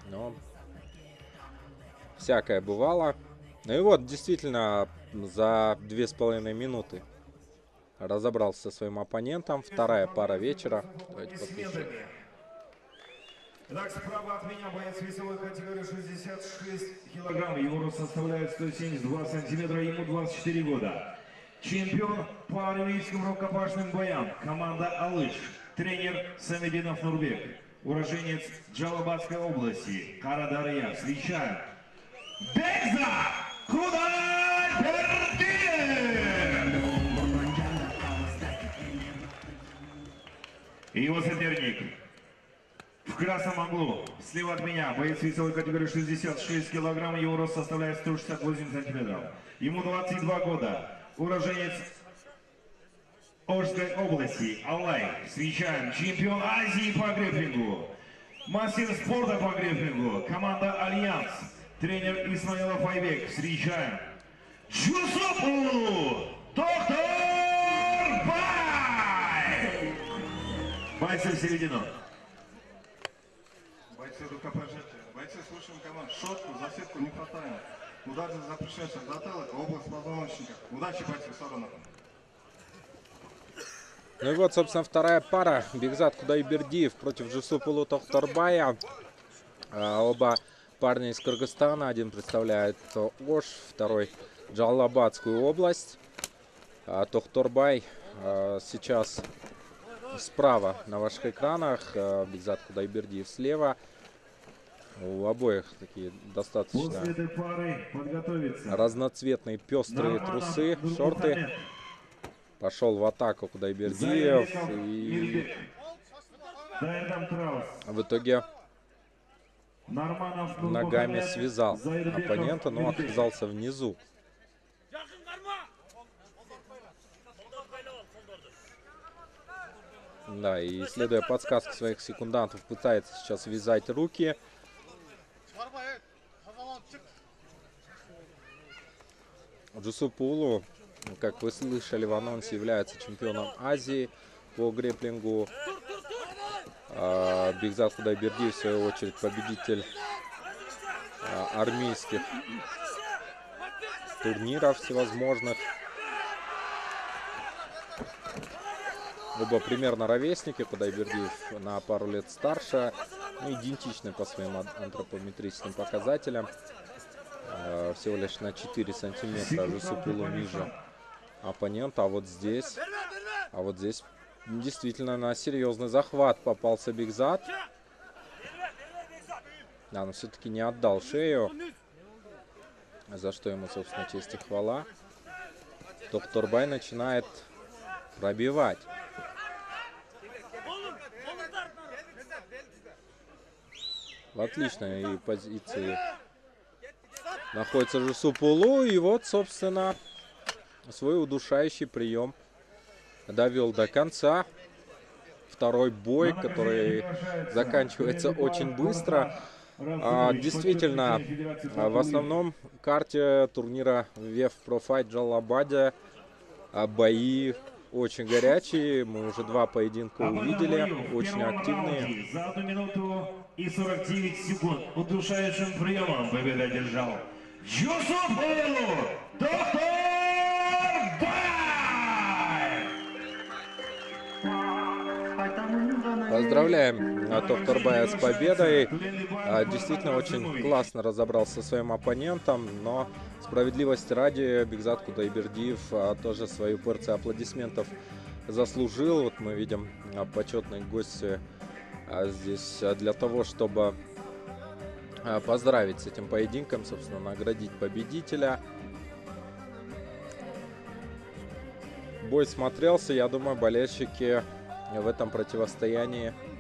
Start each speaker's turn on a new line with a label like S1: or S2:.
S1: Но всякое бывало. Ну и вот, действительно, за 2,5 минуты разобрался со своим оппонентом. Вторая пара вечера. Давайте послушаем.
S2: Итак, справа от меня боец весовой категории 66 килограмм. Его рост составляет 172 сантиметра, ему 24 года. Чемпион по армейским рукопашным боям. Команда «Алыш». Тренер Самединов Нурбек. Уроженец Джалабадской области. Карадарья. Встречаем. Бекзат Кудайбердиев! И его соперник. В красном углу, слева от меня, боец весовой категории 66 килограмм, его рост составляет 168 сантиметров. Ему 22 года, уроженец Ожской области, Алай. Встречаем чемпион Азии по грэпплингу, мастер спорта по грэпплингу, команда Альянс, тренер Исмаилов Айбек. Встречаем Джусупу Доктор Бай! Бойцы в середину.
S3: Бойцы рукопожатия. Бойцы слушаем команд. Шотку, засетку не хватает. Удар за запрещенцев затылок, область позвоночника. Удачи, бойцы, в сторону.
S1: Ну и вот, собственно, вторая пара. Бекзат Кудайбердиев против Джусупулу Тохторбая. Оба парня из Кыргызстана. Один представляет Ош, второй Джалабадскую область. Тохторбай сейчас справа на ваших экранах. Бекзат Кудайбердиев слева. У обоих такие достаточно разноцветные пестрые трусы, шорты. Пошел в атаку Кудайбердиев и в итоге ногами связал оппонента, но оказался внизу. Да, и следуя подсказке своих секундантов, пытается сейчас вязать руки. Джусупулу, как вы слышали в анонсе, является чемпионом Азии по грэпплингу. Бекзат Кудайбердиев, в свою очередь, победитель армейских турниров всевозможных. Оба примерно ровесники, Кудайбердиев на пару лет старше, идентичны по своим антропометрическим показателям. Всего лишь на 4 сантиметра Джусупулу ниже оппонента. А вот здесь действительно на серьезный захват попался Бекзат. Да, но все-таки не отдал шею, за что ему, собственно, честь и хвала. Тохторбай начинает пробивать. В отличной позиции находится Джусупулу. И вот, собственно, свой удушающий прием довел до конца. Второй бой, который заканчивается очень быстро. Действительно, в основном карте турнира WEF Pro Fight Джалабаде бои очень горячие. Мы уже два поединка увидели, очень активные.
S2: За 1 минуту и 49 секунд удушающим приемом победу одержал Джусупулу Доктор Бай!
S1: Поздравляем Тохторбая с победой. Действительно очень классно разобрался со своим оппонентом, но справедливости ради Бекзат Кудайбердиев тоже свою порцию аплодисментов заслужил. Вот мы видим почетные гости здесь для того, чтобы поздравить с этим поединком, собственно, наградить победителя. Бой смотрелся, я думаю, болельщики в этом противостоянии